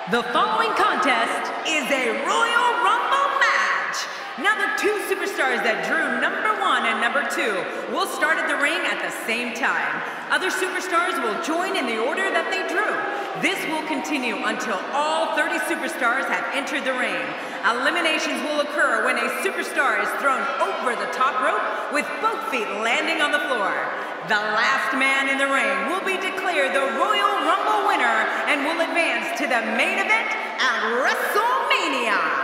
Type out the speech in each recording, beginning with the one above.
The following contest is a Royal Rumble match. Now the two superstars that drew number 1 and number 2 will start at the ring at the same time. Other superstars will join in the order that they drew. This will continue until all 30 superstars have entered the ring. Eliminations will occur when a superstar is thrown over the top rope with both feet landing on the floor. The last man in the ring will be declared the Royal Rumble winner and will advance to the main event at WrestleMania.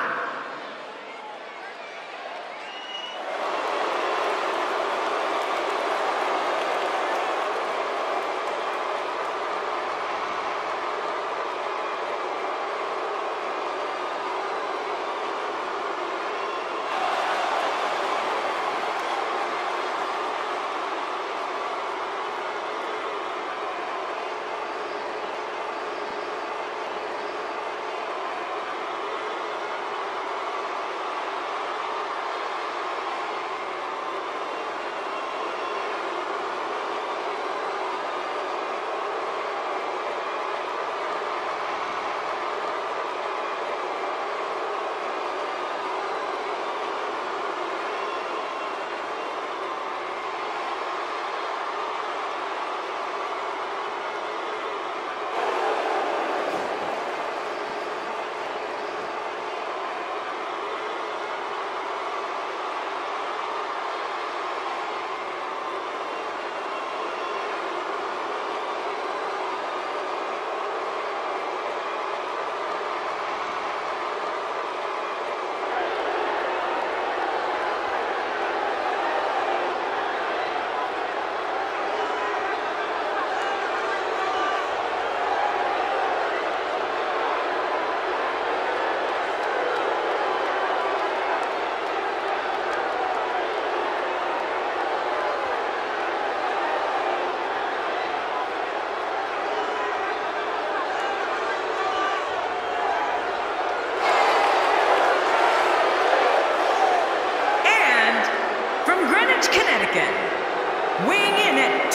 Connecticut, weighing in at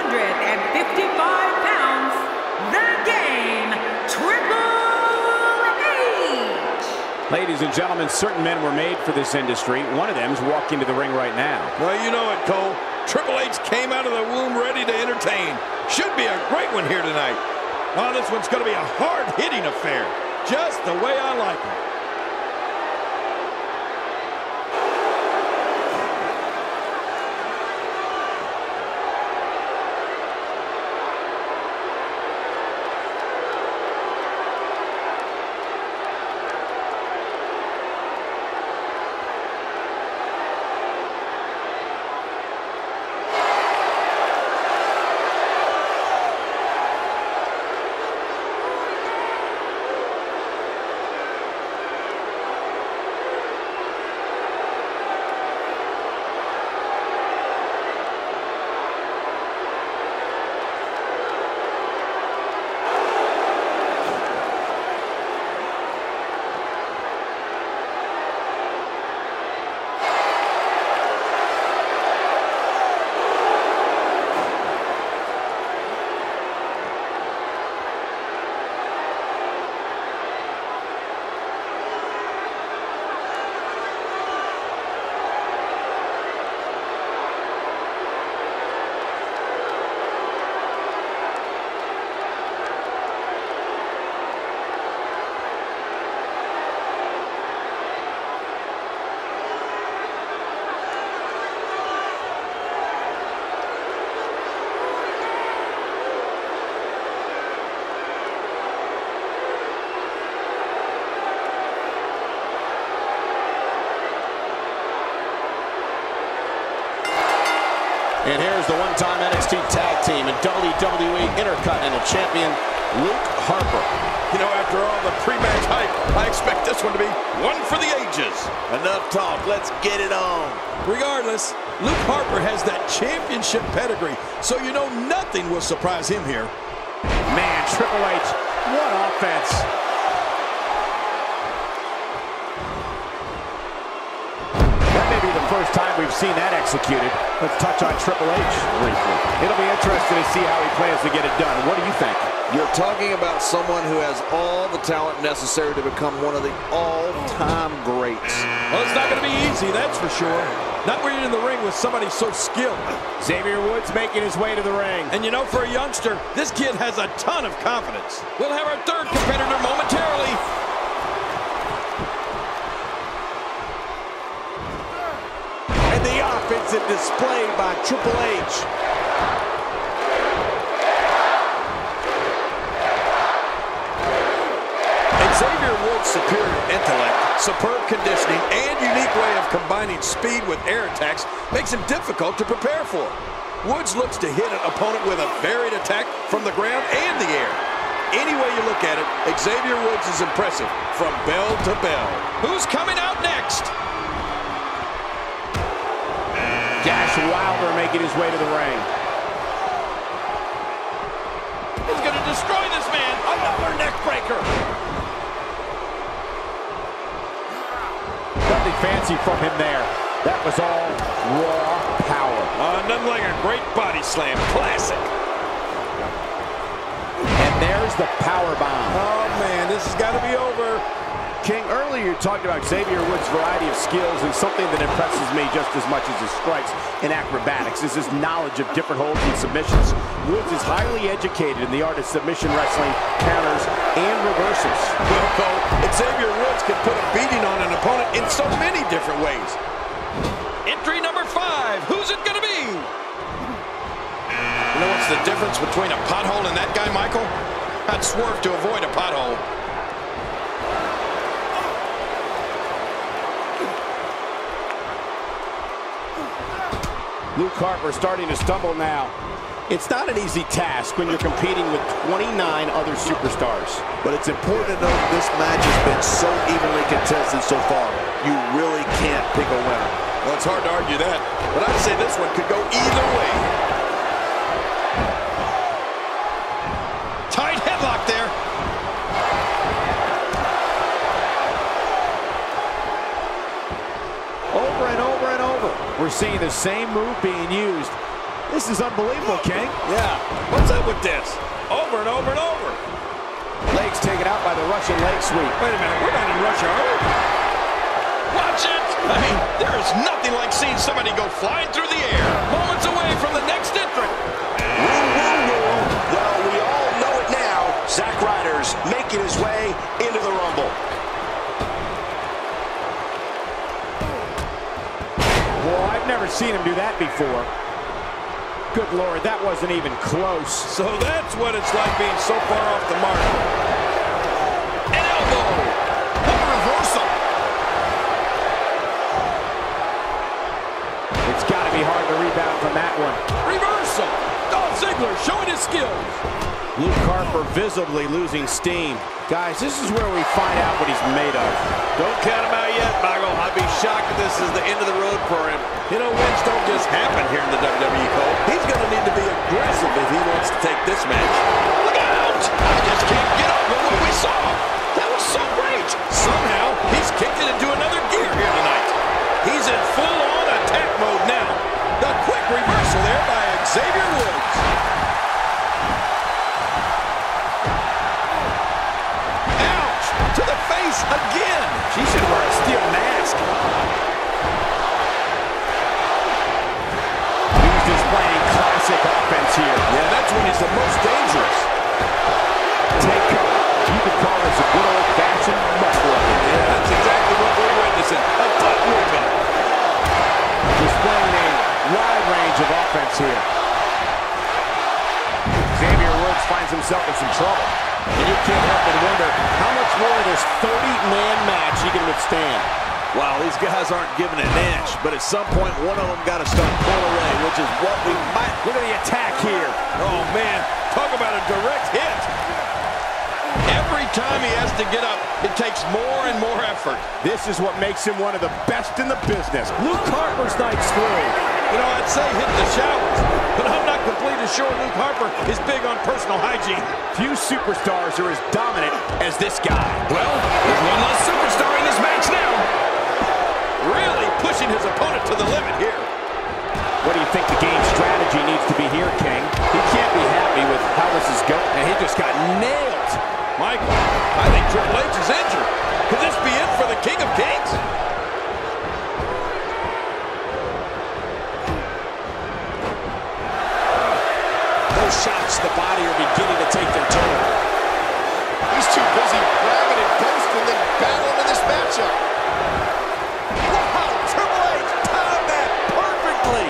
255 pounds, the Game, Triple H. Ladies and gentlemen, certain men were made for this industry. One of them's walking into the ring right now. Well, you know it, Cole. Triple H came out of the womb ready to entertain. Should be a great one here tonight. Oh, this one's going to be a hard-hitting affair, just the way I like it. And here's the one-time NXT Tag Team and WWE Intercontinental Champion, Luke Harper. You know, after all the pre-match hype, I expect this one to be one for the ages. Enough talk, let's get it on. Regardless, Luke Harper has that championship pedigree, so you know nothing will surprise him here. Man, Triple H, what offense. That may to be the first time we've seen that executed. Let's touch on Triple H briefly. It'll be interesting to see how he plans to get it done. What do you think? You're talking about someone who has all the talent necessary to become one of the all-time greats. Well, it's not going to be easy, that's for sure. Not when you're in the ring with somebody so skilled. Xavier Woods making his way to the ring. And you know, for a youngster, this kid has a ton of confidence. We'll have our third competitor momentarily. And the offensive display by Triple H. Xavier Woods' superior intellect, superb conditioning, and unique way of combining speed with air attacks makes him difficult to prepare for. Woods looks to hit an opponent with a varied attack from the ground and the air. Any way you look at it, Xavier Woods is impressive from bell to bell. Who's coming out next? Dash Wilder making his way to the ring. He's going to destroy this man. Another neck breaker. Nothing fancy from him there. That was all raw power. Nothing like a great body slam. Classic. And there's the power bomb. Oh, man, this has got to be over. King, earlier you talked about Xavier Woods' variety of skills, and something that impresses me just as much as his strikes in acrobatics is his knowledge of different holds and submissions. Woods is highly educated in the art of submission wrestling, counters, and reversals. Well, Cole, Xavier Woods can put a beating on an opponent in so many different ways. Entry number 5. Who's it going to be? You know what's the difference between a pothole and that guy, Michael? I'd swerve to avoid a pothole. Luke Harper starting to stumble now. It's not an easy task when you're competing with 29 other superstars. But it's important to note this match has been so evenly contested so far. You really can't pick a winner. Well, it's hard to argue that, but I'd say this one could go either way. Tight headlock there. Over and over and over, we're seeing the same move being used. This is unbelievable, King. Yeah, what's up with this? Over and over and over. Legs taken out by the Russian leg sweep. Wait a minute, we're not in Russia, are we? Watch it! I mean, there is nothing like seeing somebody go flying through the air, moments away from the next entrant. Woo, woo, woo. Well, we all know it now. Zack Ryder's making his way into the Rumble. Well, I've never seen him do that before. Good Lord, that wasn't even close. So that's what it's like being so far off the mark. An elbow! A reversal! It's got to be hard to rebound from that one. Reversal! Dolph Ziggler showing his skills. Luke Harper visibly losing steam. Guys, this is where we find out what he's made of. Don't count him out yet, Michael. I'd be shocked if this is the end of the road for him. You know, wins don't just happen here in the WWE, Cole. He's going to need to be aggressive if he wants to take this match. Look out! I just can't get over what we saw. That was so great. Somehow, he's kicked it into another gear here tonight. He's in full-on attack mode now. The quick reversal there by Xavier Woods. Ouch! To the face again. She should wear a steel mask. He's displaying classic offense here. Yeah, that's when he's the most dangerous. Take cover. You could call this a good old-fashioned butt whooping. Yeah, that's exactly what we're witnessing. A butt whooping. Displaying a wide range of offense here. Xavier Woods finds himself in some trouble. And you can't help but wonder how much more of this 30-man match he can withstand. Wow, these guys aren't giving an inch, but at some point, one of them got to start pulling away, which is what we might... Look at the attack here. Oh, man. Talk about a direct hit. Every time he has to get up, it takes more and more effort. This is what makes him one of the best in the business. Luke Harper's night's through. You know, I'd say hit the showers, but I'm not completely sure Luke Harper is big on personal hygiene. Few superstars are as dominant as this guy. Well, there's one less superstar in this match now. Really pushing pushing his opponent to the limit here. What do you think the game strategy needs to be here, King? He can't be happy with how this is going. And he just got nailed. Michael, I think Triple H is injured. Could this be it for the King of Kings? Those shots to the body are beginning to take their toll. He's too busy bragging and boasting than battling in this matchup. Wow, Triple H timed that perfectly.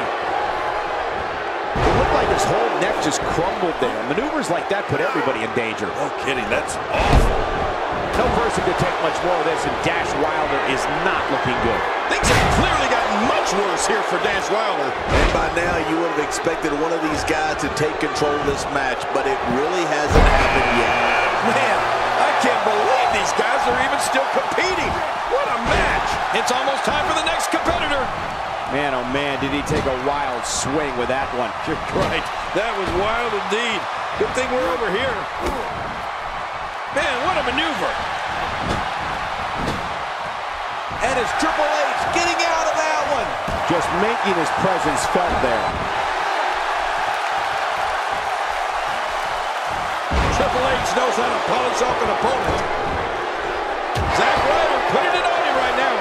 It looked like his whole neck just crumbled there. Maneuvers like that put everybody in danger. No kidding, that's awful. No person could take much more of this, and Dash Wilder is not looking good. Things have clearly gotten much worse here for Dash Wilder. And by now, you would have expected one of these guys to take control of this match, but it really hasn't happened yet. Man, I can't believe these guys are even still competing. What a match. It's almost time for the next competitor. Man, oh man, did he take a wild swing with that one. You're right. That was wild indeed. Good thing we're over here. Man, what a maneuver. And it's Triple H getting out of that one. Just making his presence felt there. Triple H knows how to polish off an opponent. Zack Ryder putting it on him right now.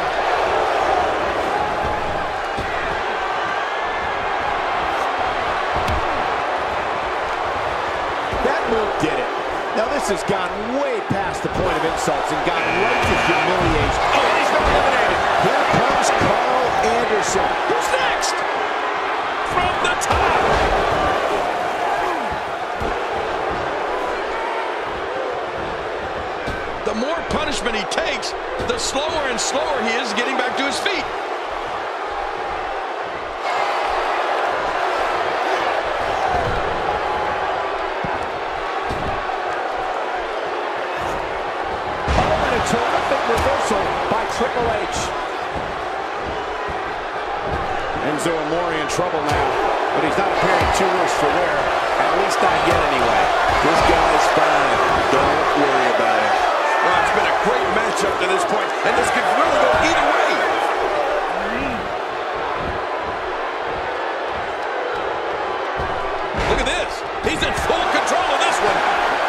That move did it. Now this has gone way past the point of insults and gone right to humiliation. Oh, he's been eliminated. Here comes Carl Anderson. Who's next? From the top. The more punishment he takes, the slower and slower he is getting back to his feet. Terrific reversal by Triple H. Enzo Amore in trouble now, but he's not appearing too worse for wear. At least not yet anyway. This guy's fine. Don't worry about it. Well, it's been a great match up to this point, and this could really go either way. Look at this. He's in full control of this one.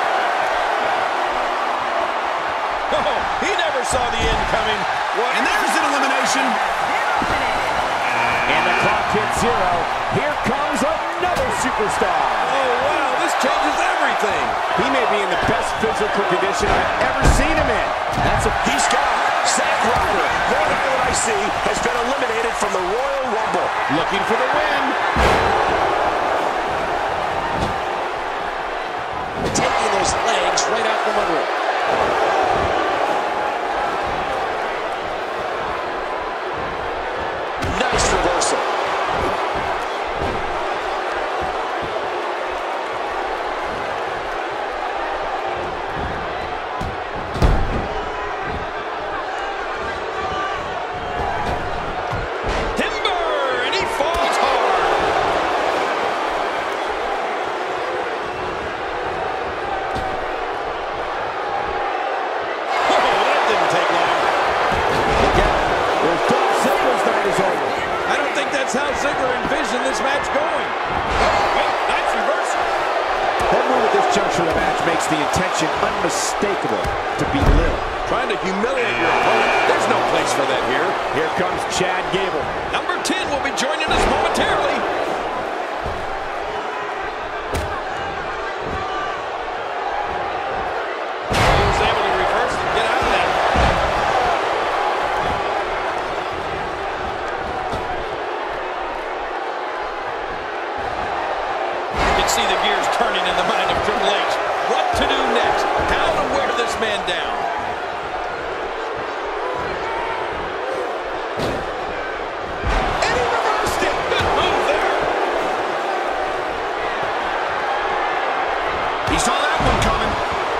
Oh, he never saw the end coming. What? And there's an elimination. And the clock hits 0. Here comes another superstar. Oh, wow, this changes everything. He may be in the best physical condition I've ever seen him in. He's got Zack Ryder. More than what I see has been eliminated from the Royal Rumble. Looking for the win. Taking those legs right out from under him. Nice reversal. Timber, and he falls hard. Oh, that didn't take long. There's Dolph Ziggler's night is over. I don't think that's how Ziggler envisioned this match going. Oh, well, nice reversal. That move at this juncture of the match makes the intention unmistakable to belittle. Trying to humiliate your opponent. There's no place for that here. Here comes Chad Gable. Number 10 will be joining us momentarily. He was able to reverse and get out of that. You can see the gears turning in the mind of Triple H. What to do next? How to wear this man down? And he reversed it. Good move there. He saw that one coming.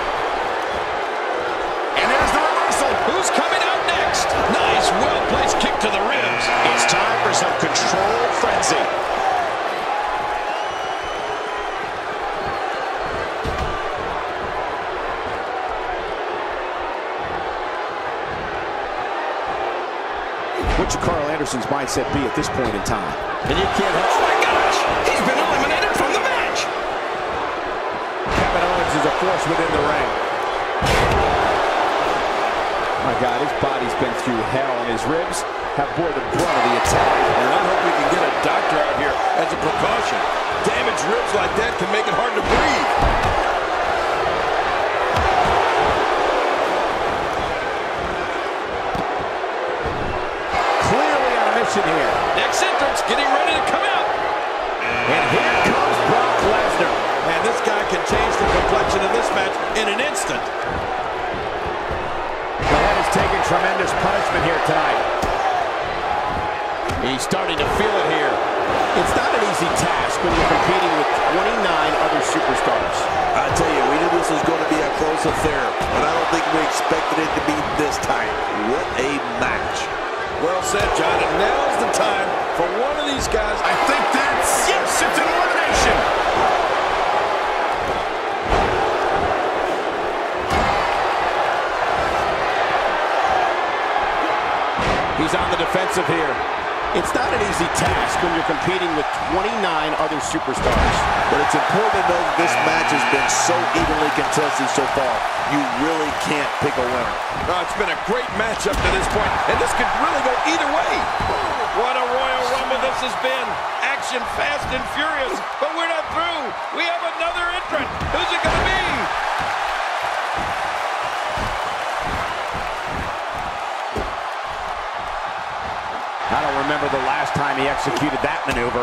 And there's the reversal. Who's coming out next? Nice, well-placed kick to the ribs. It's time for some controlled frenzy. Butcher Carl Anderson Anderson's mindset be at this point in time? And you can't help. Oh my gosh! He's been eliminated from the match! Kevin Owens is a force within the ring. My God, his body's been through hell, and his ribs have bore the brunt of the attack. And I hope we can get a doctor out here as a precaution. Damaged ribs like that can make it hard to breathe. Clearly on a mission here. Next entrance, getting ready to come out. And here comes Brock Lesnar. Man, this guy can change the complexion of this match in an instant. The head is taking tremendous punishment here tonight. He's starting to feel it here. It's not an easy task when you're competing with 29 other superstars. I tell you, we knew this was going to be a close affair, but I don't think we expected it to be this tight. What a match. Well said, John, and now's the time for one of these guys. I think that's... Yes, it's an elimination. He's on the defensive here. It's not an easy task when you're competing with 29 other superstars. But it's important to know that this match has been so evenly contested so far. You really can't pick a winner. Oh, it's been a great match up to this point, and this could really go either way. What a Royal Rumble this has been. Action fast and furious, but we're not through. We have another entrant. Who's it going to be? I don't remember the last time he executed that maneuver.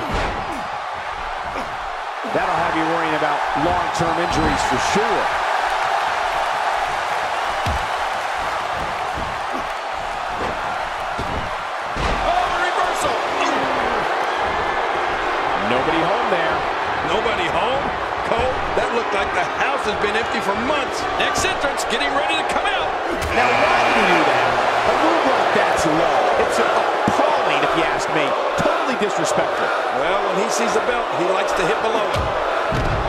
That'll have you worrying about long-term injuries for sure. Oh, the reversal. Nobody home there. Nobody home? Cole, that looked like the house has been empty for months. Next entrance, getting ready to come out. Now, why did he do that? A move like that's low. It's appalling, if you ask me. Totally disrespectful. Well, when he sees the belt, he likes to hit below it.